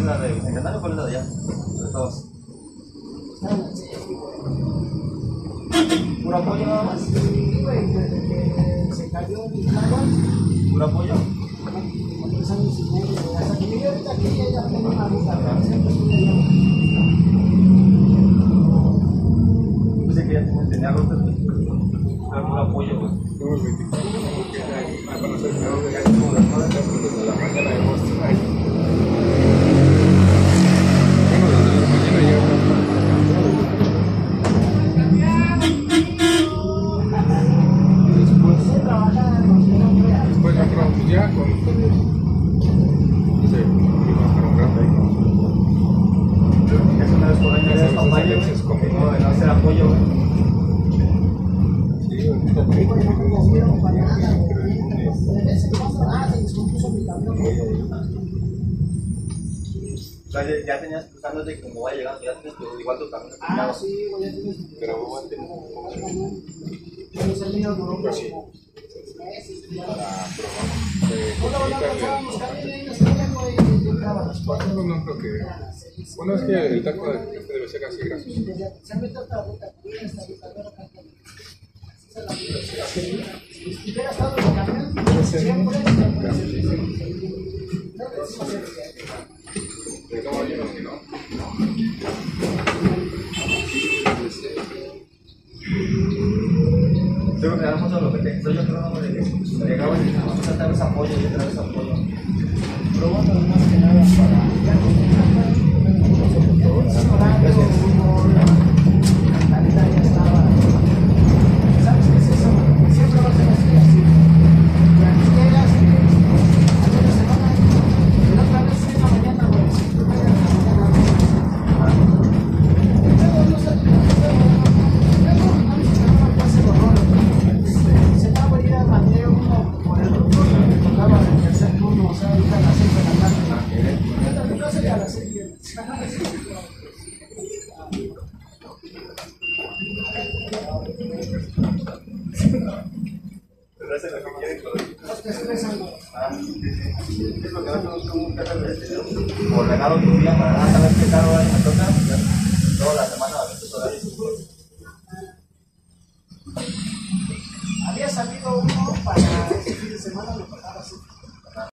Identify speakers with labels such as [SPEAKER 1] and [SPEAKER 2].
[SPEAKER 1] la de Bicentenario, ¿cuál es la de allá? De todos. ¿Puro apoyo nada más?
[SPEAKER 2] Sí, güey, desde que se cayó mi agua.
[SPEAKER 1] ¿Puro apoyo?
[SPEAKER 2] Como 3 años y medio. Hasta que llegué ahorita aquí ya tengo una ruta. Siempre estuve allá.
[SPEAKER 1] Pensé que ya tenía rutas, güey. Era puro apoyo, güey.
[SPEAKER 3] Luego el 24, porque ya van a ser de casi como las 9 de la mañana de agosto. Bueno, desde la mañana ya después ya entramos ya con ustedes. Sí, fuimos para un rato ahí con nosotros.
[SPEAKER 1] Es una vez por año de papaya, güey. No, de no hacer apoyo, güey.
[SPEAKER 3] Sí, ahorita me
[SPEAKER 1] O sea, ya tenías cruzando desde que como va llegando, ya tienes igual tu camino.
[SPEAKER 2] Ah, sí, güey, ya tienes.
[SPEAKER 3] pero vos antes
[SPEAKER 2] Pues el mío duró
[SPEAKER 3] pues sí,
[SPEAKER 2] como 6 meses.
[SPEAKER 3] probamos.
[SPEAKER 2] Pasábamos camino y nos querían, güey, y entraba a las 4.
[SPEAKER 3] No creo que. Bueno, es que el taco de este debe ser casi grasoso.
[SPEAKER 2] Se mete otra ruta, esta ruta, si hubiera estado en el camión, siempre.
[SPEAKER 3] No, yo no, que no.
[SPEAKER 1] Yo creo que era mucho lo que te estoy yo creo no de que llegabas y vamos a traer ese apoyo y otra vez apoyo.
[SPEAKER 2] Probando más que nada para. La neta ya estaba. ¿Sabes qué es eso? Siempre va a ser así. Y aquí llegas, hace una semana, y la otra vez en la mañana, güey. Si tú llegas en la mañana, luego no sé, luego a mí se me pasa el horror. Se va a ir al Mateo uno por el doctor que me tocaba el tercer turno, o sea, ahorita a las 6 de la tarde. Yo sería a las 6 de la tarde.
[SPEAKER 1] Pero eso es lo que quieren con
[SPEAKER 2] Los que estresan, güey.
[SPEAKER 1] es lo que vas a hacer como un carro de ordenado tu día para saber qué carro me toca. Toda la semana a veces horarios.
[SPEAKER 2] Había salido uno para este fin de semana,